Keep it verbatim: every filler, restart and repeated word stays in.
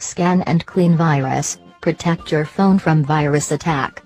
Scan and clean virus, protect your phone from virus attack.